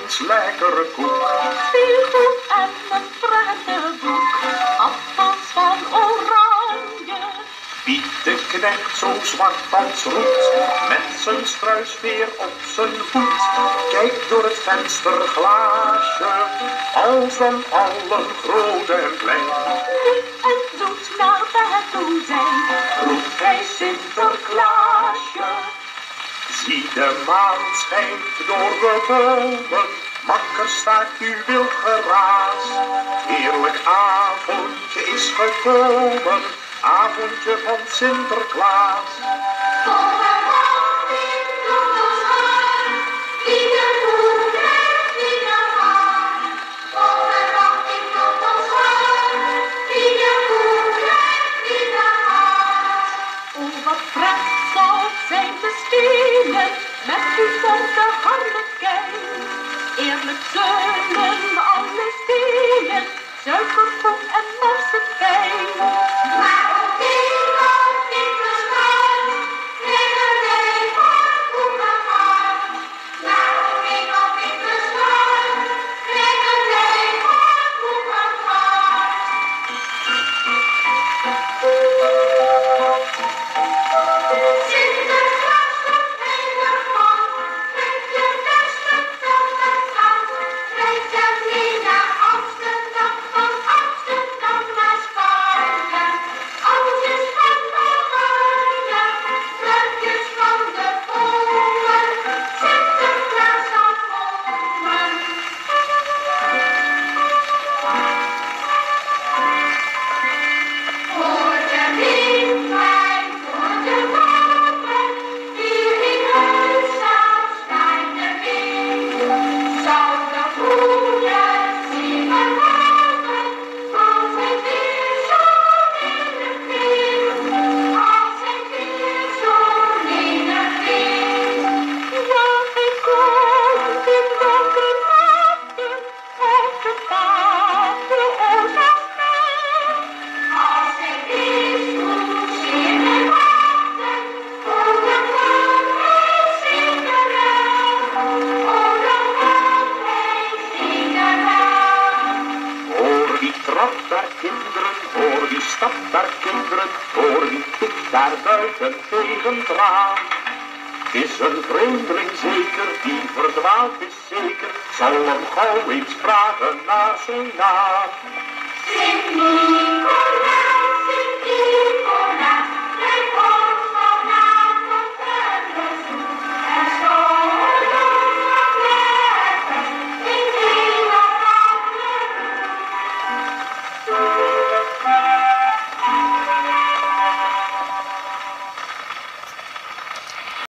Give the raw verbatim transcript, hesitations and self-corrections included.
eens lekkere koek. Speelgoed en een prentenboek, appels van oranje. Piet de knecht zo zwart als roet, met zijn struisveer op zijn voet, kijkt door het vensterglaasje, als dan allen groot en klein. Lief en zoet naar bed toe zijn, roept hij Sinterklaasje. Zie de maan schijnt door de bomen, makker staat u wil geraas. Heerlijk avondje is gekomen, avondje van Sinterklaas. Met bijzonder harlekijn, eerlijk zullen alle stelen, suikerkoek en marsepein. Maar ook iemand in bestaan, krijgen wij voor koekengaan. Maar ook iemand in bestaan, krijgen wij voor koekengaan. Trap daar kinderen, voor wie stapt daar kinderen, voor wie tikt daar buiten tegen het raam. Het is een vreemdeling zeker, die verdwaald is zeker, zal hem gauw eens vragen naar zijn naam. Sint-Nicolaas.